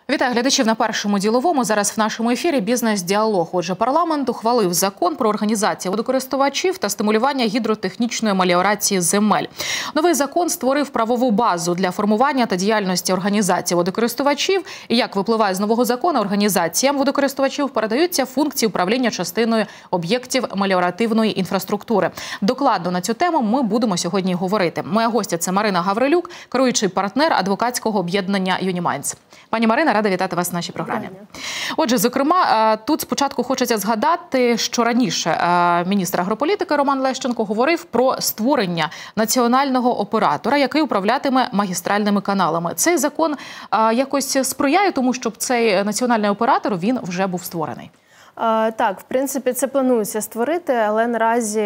Вітаю глядачів на Першому діловому. Зараз в нашому ефірі «Бізнес-діалог». Отже, парламент ухвалив закон про організацію водокористувачів та стимулювання гідротехнічної меліорації земель. Новий закон створив правову базу для формування та діяльності організації водокористувачів. І як випливає з нового закону, організаціям водокористувачів передаються функції управління частиною об'єктів меліоративної інфраструктури. Докладно на цю тему ми будемо сьогодні говорити. Моя гостя – це Марина Гаврилюк, керуючий партнер адвокатського об'єднання «Юнімайндс». Пані Марина, рада вітати вас в нашій програмі. Отже, зокрема, тут спочатку хочеться згадати, що раніше міністр агрополітики Роман Лещенко говорив про створення національного оператора, який управлятиме магістральними каналами. Цей закон якось сприяє тому, щоб цей національний оператор, він вже був створений? Так, в принципі, це планується створити, але наразі,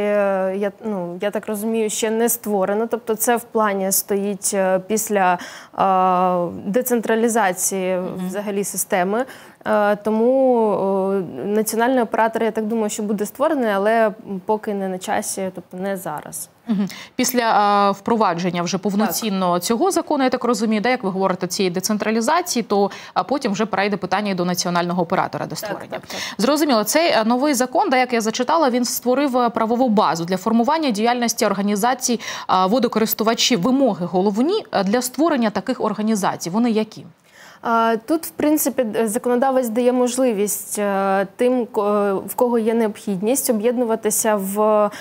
я так розумію, ще не створено. Тобто це в плані стоїть після децентралізації взагалі системи. Тому національний оператор, я так думаю, що буде створений, але поки не на часі, тобто не зараз. Після впровадження вже повноцінно цього закону, я так розумію, як ви говорите, цієї децентралізації, то потім вже перейде питання до національного оператора, до створення. Так. Зрозуміло, цей новий закон, як я зачитала, він створив правову базу для формування діяльності організацій водокористувачів. Вимоги головні для створення таких організацій, вони які? Тут, в принципі, законодавець дає можливість тим, в кого є необхідність, об'єднуватися в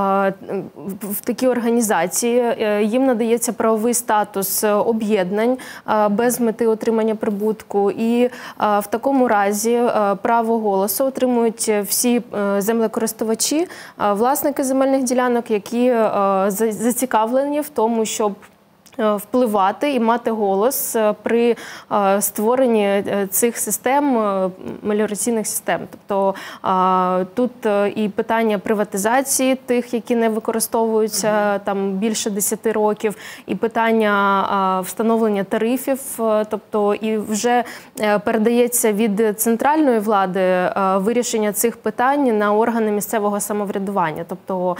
такі організації. Їм надається правовий статус об'єднань без мети отримання прибутку. І в такому разі право голосу отримують всі землекористувачі, власники земельних ділянок, які зацікавлені в тому, щоб впливати і мати голос при створенні цих систем, меліораційних систем. Тобто тут і питання приватизації тих, які не використовуються там більше 10 років, і питання встановлення тарифів, тобто і вже передається від центральної влади вирішення цих питань на органи місцевого самоврядування. Тобто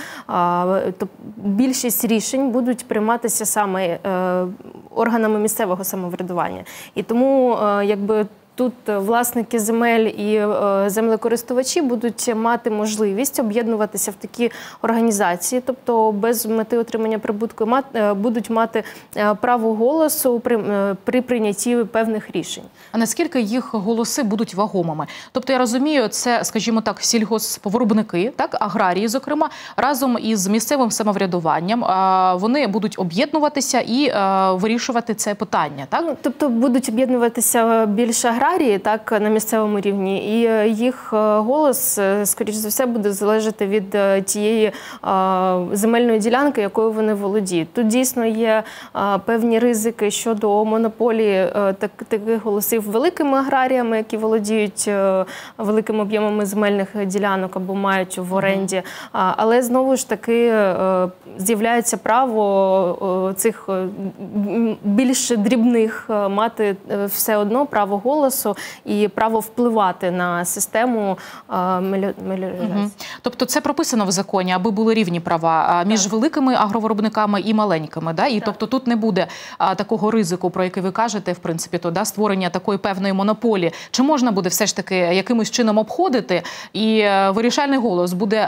більшість рішень будуть прийматися саме органами місцевого самоврядування. І тому, тут власники земель і землекористувачі будуть мати можливість об'єднуватися в такі організації, тобто без мети отримання прибутку, будуть мати право голосу при прийнятті певних рішень. А наскільки їх голоси будуть вагомими? Тобто, я розумію, це, скажімо так, сільгоспвиробники, аграрії, зокрема, разом із місцевим самоврядуванням, вони будуть об'єднуватися і вирішувати це питання, так? Тобто будуть об'єднуватися більше аграрії, на місцевому рівні, і їх голос, скоріш за все, буде залежати від тієї земельної ділянки, якою вони володіють. Тут дійсно є певні ризики щодо монополії таких голосів великими аграріями, які володіють великими об'ємами земельних ділянок або мають в оренді. Але знову ж таки з'являється право цих більш дрібних мати все одно право голосу і право впливати на систему меліорації. Тобто це прописано в законі, аби були рівні права між великими агровиробниками і маленькими, да? І тобто тут не буде такого ризику, про який ви кажете, в принципі, створення такої певної монополії. Чи можна буде все ж таки якимось чином обходити, і вирішальний голос буде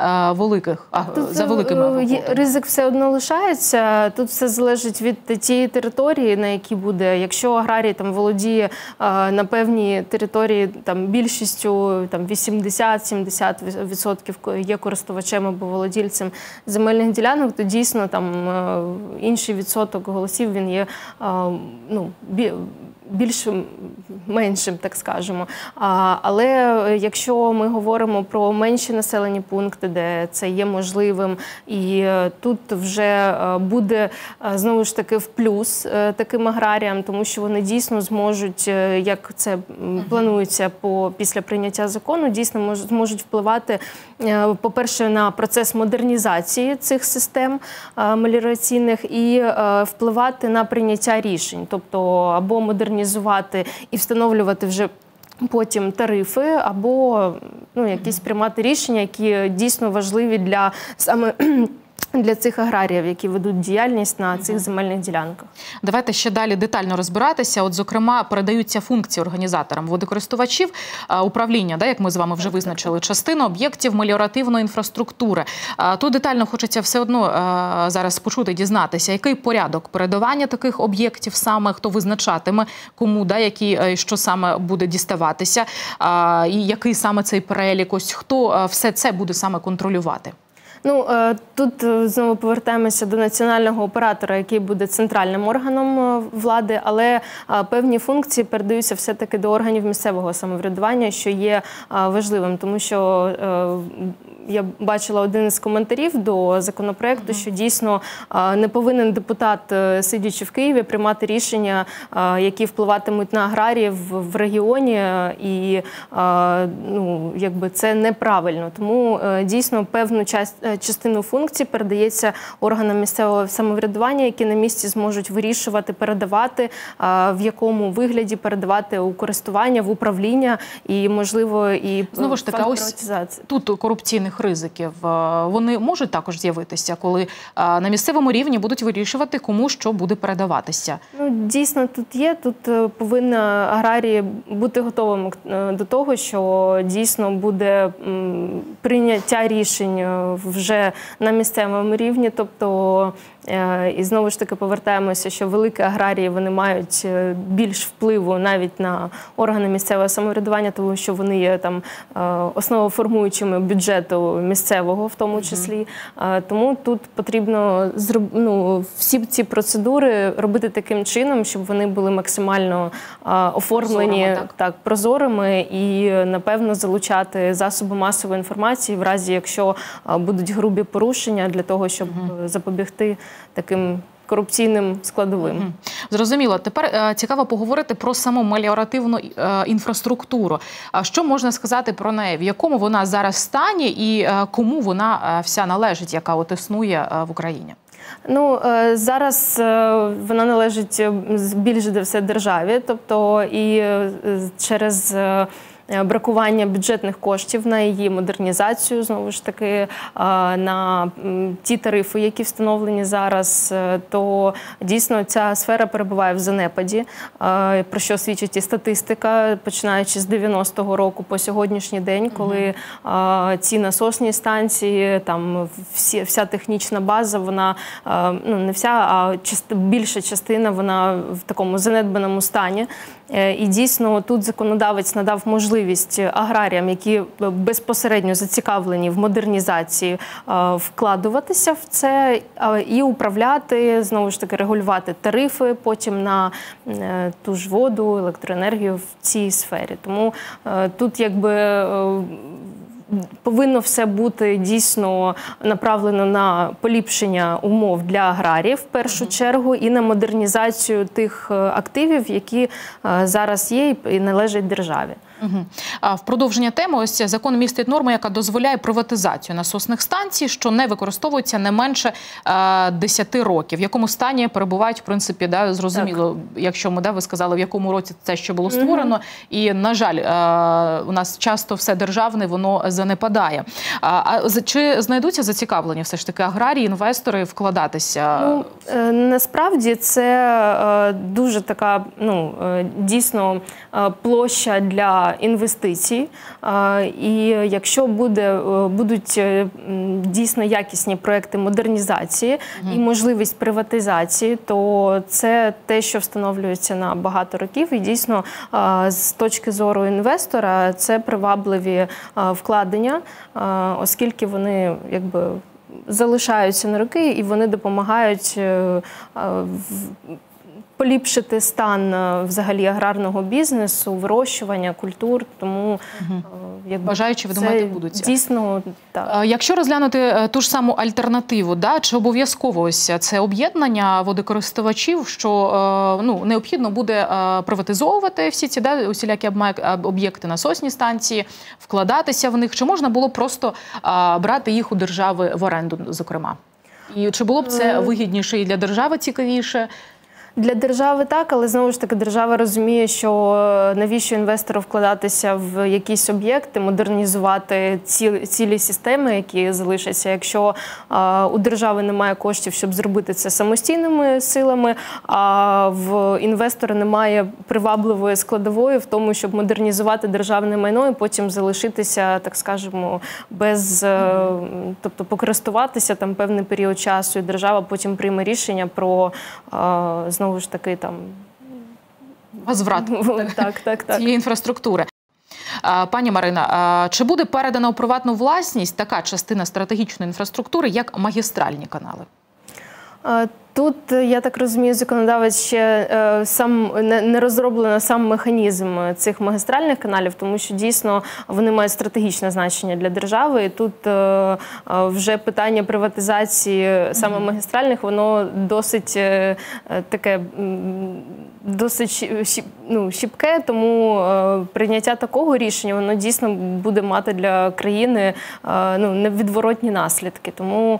за великими агровиробниками? Ризик все одно лишається. Тут все залежить від тієї території, на якій буде. Якщо аграрій володіє на певній території більшістю 80-70% є користувачем або володільцем земельних ділянок, то дійсно інший відсоток голосів він є меншим, так скажемо. Але якщо ми говоримо про менші населені пункти, де це є можливим, і тут вже буде, знову ж таки, в плюс таким аграріям, тому що вони дійсно зможуть, як це планується після прийняття закону, дійсно зможуть впливати, по-перше, на процес модернізації цих систем меліораційних і впливати на прийняття рішень, тобто або модернізувати і встановлювати вже потім тарифи, або якісь приймати рішення, які дійсно важливі для саме для цих аграріїв, які ведуть діяльність на цих земельних ділянках. Давайте ще далі детально розбиратися. От, зокрема, передаються функції організаторам водокористувачів, управління, як ми з вами вже визначили, частину об'єктів меліоративної інфраструктури. Тут детально хочеться все одно зараз почути, дізнатися, який порядок передавання таких об'єктів саме, хто визначатиме, кому, що саме буде діставатися, і який саме цей перелік, ось хто все це буде саме контролювати. Тут знову повертаємося до національного оператора, який буде центральним органом влади, але певні функції передаються все-таки до органів місцевого самоврядування, що є важливим, тому що я бачила один із коментарів до законопроекту, що дійсно не повинен депутат, сидячи в Києві, приймати рішення, які впливатимуть на аграріїв в регіоні, і це неправильно. Тому дійсно певну частину функцій передається органам місцевого самоврядування, які на місці зможуть вирішувати, передавати, в якому вигляді передавати у користування, в управління і, можливо, і знову ж таки, ось тут корупційних ризиків, вони можуть також з'явитися, коли на місцевому рівні будуть вирішувати, кому що буде передаватися? Дійсно, тут є. Тут повинні аграрії бути готовими до того, що дійсно буде прийняття рішень вже на місцевому рівні. Тобто, і знову ж таки повертаємося, що великі аграрії, вони мають більш впливу навіть на органи місцевого самоврядування, тому що вони є там основоформуючими бюджету місцевого в тому числі. Тому тут потрібно всі ці процедури робити таким чином, щоб вони були максимально оформлені прозорими і, напевно, залучати засоби масової інформації в разі, якщо будуть грубі порушення, для того, щоб запобігти таким корупційним складовим. Зрозуміло. Тепер цікаво поговорити про саму меліоративну інфраструктуру. Що можна сказати про неї? В якому вона зараз стані і кому вона вся належить, яка от існує в Україні? Зараз вона належить більш за все державі, тобто і через бракування бюджетних коштів на її модернізацію, знову ж таки, на ті тарифи, які встановлені зараз, то дійсно ця сфера перебуває в занепаді, про що свідчить і статистика, починаючи з 90-го року по сьогоднішній день, коли ці насосні станції, там вся технічна база, вона, не вся, а більша частина, вона в такому занедбаному стані. І дійсно тут законодавець надав можливість аграріям, які безпосередньо зацікавлені в модернізації, вкладуватися в це і управляти, знову ж таки, регулювати тарифи потім на ту ж воду, електроенергію в цій сфері. Тому тут повинно все бути дійсно направлено на поліпшення умов для аграріїв в першу чергу і на модернізацію тих активів, які зараз є і належать державі. В продовження теми, ось закон містить норму, яка дозволяє приватизацію насосних станцій, що не використовуються не менше 10 років. В якому стані перебувають, в принципі, зрозуміло, якщо ви сказали, в якому році це ще було створено. І, на жаль, у нас часто все державне, воно занепадає. Чи знайдуться зацікавлені все ж таки аграрії, інвестори вкладатися? Насправді це дуже така, дійсно, площа для інвестицій. І якщо будуть дійсно якісні проекти модернізації і можливість приватизації, то це те, що встановлюється на багато років. І дійсно, з точки зору інвестора, це привабливі вкладення, оскільки вони залишаються на роки і вони допомагають поліпшити стан взагалі аграрного бізнесу, вирощування культур, тому бажаючи, ви думаєте, будуть. Дійсно, так. Якщо розглянути ту ж саму альтернативу, чи обов'язково ось це об'єднання водокористувачів, що необхідно буде приватизовувати всі ці усілякі об'єкти, насосні станції, вкладатися в них, чи можна було просто брати їх у держави в оренду, зокрема? І чи було б це вигідніше і для держави цікавіше? Для держави так, але знову ж таки держава розуміє, що навіщо інвестору вкладатися в якісь об'єкти, модернізувати цілі системи, які залишаться, якщо у держави немає коштів, щоб зробити це самостійними силами, а в інвестора немає привабливої складової в тому, щоб модернізувати державне майно і потім залишитися, так скажемо, без, тобто покористуватися там певний період часу, і держава потім прийме рішення про знову ж таки там возврат цієї інфраструктури. Пані Марина, чи буде передана у приватну власність така частина стратегічної інфраструктури, як магістральні канали? Тут, я так розумію, законодавець ще не розроблено сам механізм цих магістральних каналів, тому що дійсно вони мають стратегічне значення для держави. І тут вже питання приватизації саме магістральних, воно досить таке, досить щіпке, тому прийняття такого рішення, воно дійсно буде мати для країни невідворотні наслідки. Тому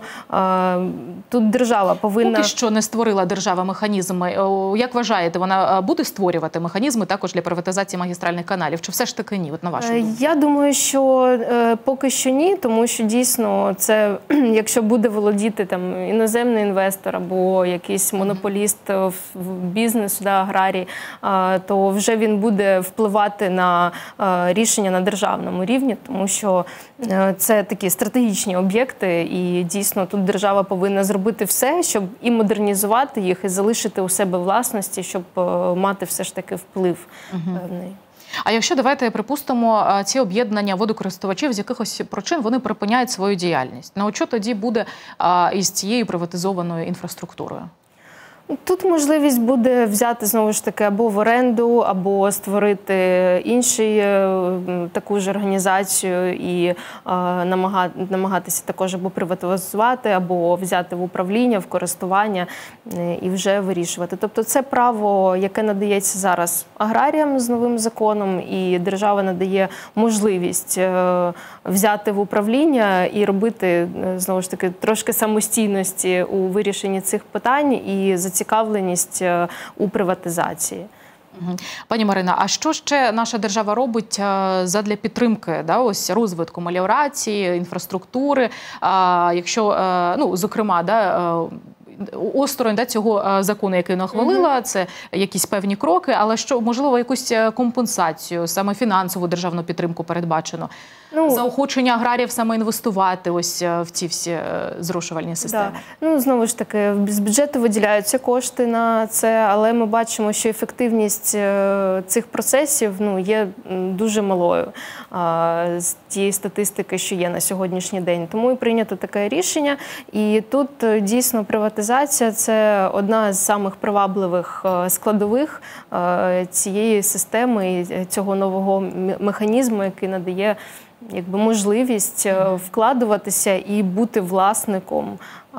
тут держава повинна... Поки що не створила держава механізми. Як вважаєте, вона буде створювати механізми також для приватизації магістральних каналів? Чи все ж таки ні, от на вашу думку? Я думаю, що поки що ні, тому що дійсно це, якщо буде володіти там іноземний інвестор або якийсь монополіст в бізнесу, аграрій, то вже він буде впливати на рішення на державному рівні, тому що це такі стратегічні об'єкти, і дійсно тут держава повинна зробити все, щоб і модернізувати їх, і залишити у себе власності, щоб мати все ж таки вплив певний. А якщо, давайте припустимо, ці об'єднання водокористувачів з якихось причин вони припиняють свою діяльність, на що тоді буде із цією приватизованою інфраструктурою? Тут можливість буде взяти, знову ж таки, або в оренду, або створити іншу таку ж організацію і намагатися також або приватизувати, або взяти в управління, в користування і вже вирішувати. Тобто це право, яке надається зараз аграріям з новим законом, і держава надає можливість взяти в управління і робити, знову ж таки, трошки самостійності у вирішенні цих питань і зацікавленість у приватизації. Пані Марина, а що ще наша держава робить задля підтримки ось розвитку меліорації, інфраструктури, якщо, зокрема, осторонь цього закону, який нахвалила, це якісь певні кроки, але що, можливо, якусь компенсацію, саме фінансову державну підтримку передбачено? Заохочення аграріїв саме інвестувати ось в ці всі зрошувальні системи? Знову ж таки, з бюджету виділяються кошти на це, але ми бачимо, що ефективність цих процесів є дуже малою з тієї статистики, що є на сьогоднішній день. Тому і прийнято таке рішення. І тут дійсно приватизація – це одна з самих привабливих складових цієї системи і цього нового механізму, який надає можливість вкладуватися і бути власником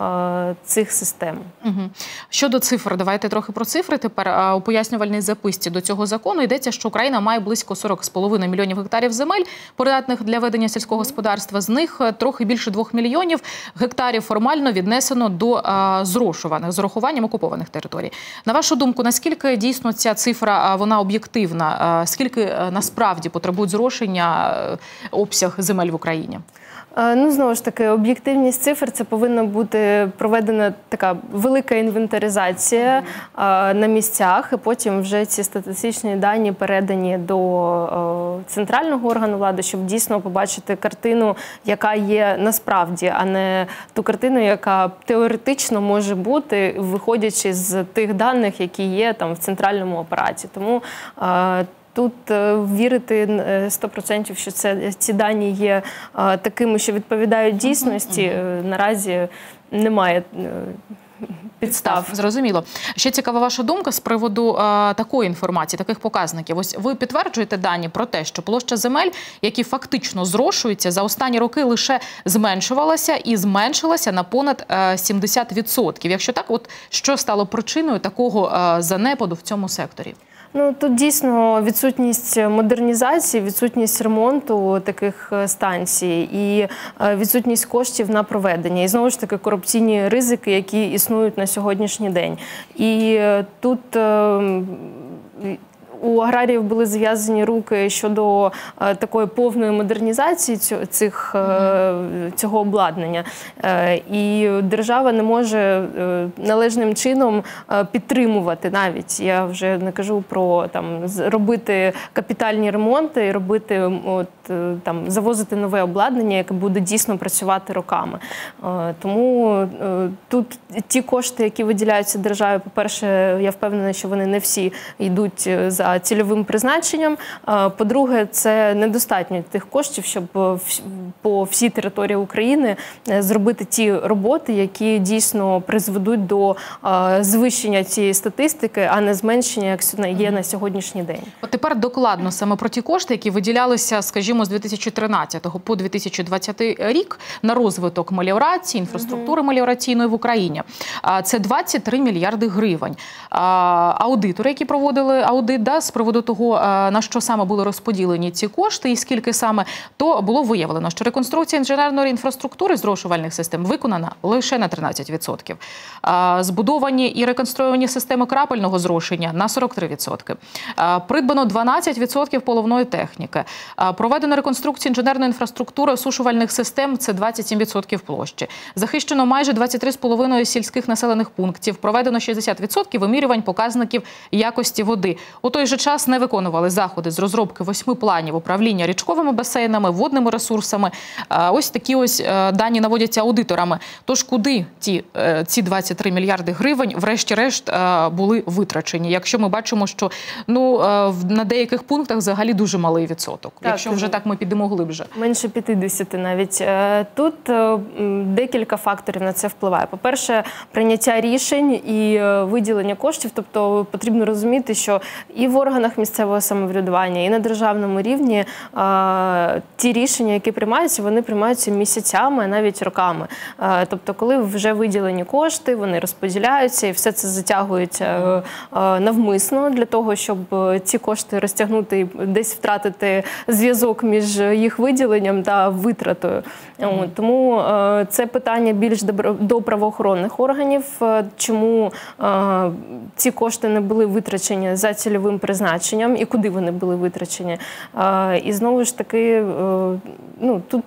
цих систем. Щодо цифр, давайте трохи про цифри тепер. У пояснювальній записці до цього закону йдеться, що Україна має близько 40,5 мільйонів гектарів земель, придатних для ведення сільського господарства. З них трохи більше 2 мільйонів гектарів формально віднесено до зрошуваних, з урахуванням окупованих територій. На вашу думку, наскільки дійсно ця цифра, вона об'єктивна? Скільки насправді потребують зрошення обсяг земель в Україні? Знову ж таки, об'єктивність цифр – це повинна бути проведена така велика інвентаризація на місцях, і потім вже ці статистичні дані передані до центрального органу влади, щоб дійсно побачити картину, яка є насправді, а не ту картину, яка теоретично може бути, виходячи з тих даних, які є там в центральному апараті. Тому тут вірити 100%, що ці дані є такими, що відповідають дійсності, наразі немає підстав. Зрозуміло. Ще цікава ваша думка з приводу такої інформації, таких показників. Ось ви підтверджуєте дані про те, що площа земель, які фактично зрошуються, за останні роки лише зменшувалася і зменшилася на понад 70%. Якщо так, от що стало причиною такого занепаду в цьому секторі? Ну, тут дійсно відсутність модернізації, відсутність ремонту таких станцій і відсутність коштів на проведення. І знову ж таки корупційні ризики, які існують на сьогоднішній день. І тут у аграріїв були зв'язані руки щодо такої повної модернізації цього обладнання. І держава не може належним чином підтримувати навіть. Я вже не кажу про робити капітальні ремонти і робити, завозити нове обладнання, яке буде дійсно працювати роками. Тому тут ті кошти, які виділяються державі, по-перше, я впевнена, що вони не всі йдуть за цільовим призначенням. По-друге, це недостатньо тих коштів, щоб по всій території України зробити ті роботи, які дійсно призведуть до звищення цієї статистики, а не зменшення, як є на сьогоднішній день. От тепер докладно саме про ті кошти, які виділялися, скажімо, з 2013 по 2020 рік на розвиток меліорації, інфраструктури меліораційної в Україні. Це 23 мільярди гривень. Аудитори, які проводили аудит, з приводу того, на що саме були розподілені ці кошти і скільки саме, то було виявлено, що реконструкція інженерної інфраструктури зрошувальних систем виконана лише на 13%. Збудовані і реконструйовані системи крапельного зрошення на 43%. Придбано 12% поливної техніки. Проведено реконструкцію інженерної інфраструктури осушувальних систем – це 27% площі. Захищено майже 23,5 сільських населених пунктів. Проведено 60% вимірювань показників якості води. У той же час не виконували заходи з розробки 8 планів управління річковими басейнами, водними ресурсами. Ось такі дані наводяться аудиторами. Тож куди ці 23 мільярди гривень врешті-решт були витрачені? Якщо ми бачимо, що на деяких пунктах взагалі дуже малий відсоток. Якщо вже так ми підемо глибше. Менше 50 навіть. Тут декілька факторів на це впливає. По-перше, прийняття рішень і виділення коштів. Тобто потрібно розуміти, що і в органах місцевого самоврядування, і на державному рівні ті рішення, які приймаються, вони приймаються місяцями, а навіть роками. Тобто, коли вже виділені кошти, вони розподіляються, і все це затягується навмисно для того, щоб ці кошти розтягнути і десь втратити зв'язок між їх виділенням та витратою. Тому це питання більш до правоохоронних органів, чому ці кошти не були витрачені за цільовим призначенням і куди вони були витрачені. І знову ж таки, тут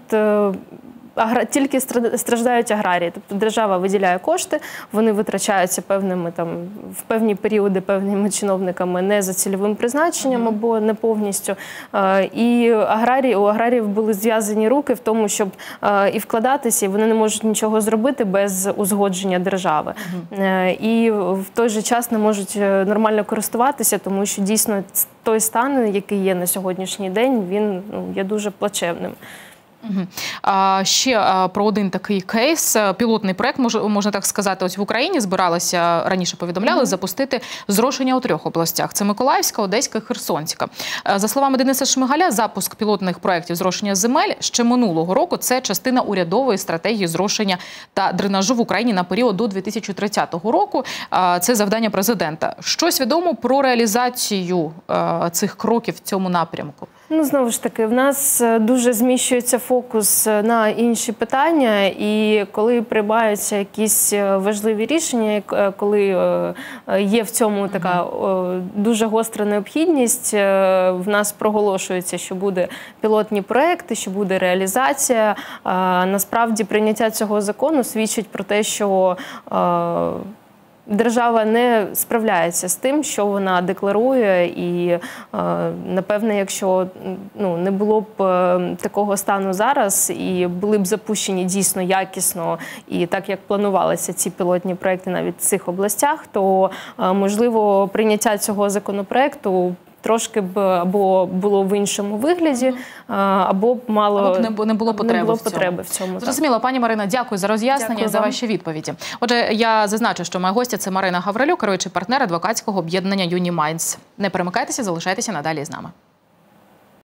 тільки страждають аграрії. Тобто держава виділяє кошти, вони витрачаються в певні періоди певними чиновниками не за цільовим призначенням або не повністю. І у аграріїв були зв'язані руки в тому, щоб і вкладатися, і вони не можуть нічого зробити без узгодження держави. І в той же час не можуть нормально користуватися, тому що дійсно той стан, який є на сьогоднішній день, він є дуже плачевним. Ще про один такий кейс. Пілотний проект, можна так сказати, ось в Україні збиралися, раніше повідомляли, запустити зрошення у 3 областях. Це Миколаївська, Одеська і Херсонська. За словами Дениса Шмигаля, запуск пілотних проєктів зрошення земель ще минулого року – це частина урядової стратегії зрошення та дренажу в Україні на період до 2030 року. Це завдання президента. Щось відомо про реалізацію цих кроків в цьому напрямку? Знову ж таки, в нас дуже зміщується фокус на інші питання, і коли приймаються якісь важливі рішення, коли є в цьому така дуже гостра необхідність, в нас проголошується, що буде пілотні проекти, що буде реалізація. Насправді, прийняття цього закону свідчить про те, що держава не справляється з тим, що вона декларує, і, напевне, якщо не було б такого стану зараз, і були б запущені дійсно якісно, і так, як планувалися ці пілотні проекти навіть в цих областях, то, можливо, прийняття цього законопроекту трошки б або було в іншому вигляді, або б не було потреби в цьому. Зрозуміло. Пані Марино, дякую за роз'яснення і за ваші відповіді. Отже, я зазначу, що моя гостя – це Марина Гаврилюк, керуючий партнер адвокатського об'єднання «Юні Майндс». Не перемикайтеся, залишайтеся надалі з нами.